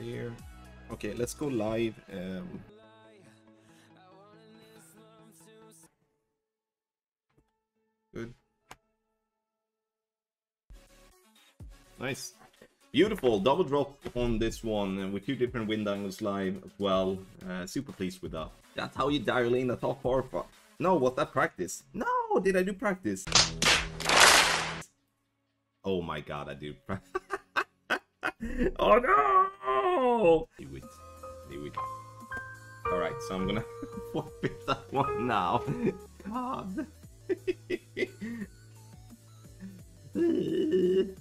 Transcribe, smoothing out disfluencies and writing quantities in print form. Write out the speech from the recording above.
there. Okay, let's go live. Good. Nice. Beautiful. Double drop on this one with 2 different wind angles live as well. Super pleased with that. That's how you dial in a top par. No, was that practice? No, did I do practice? Oh my god, I do practice. Oh no! Knew it. Knew it. Alright, so I'm gonna forfeit that one now. God.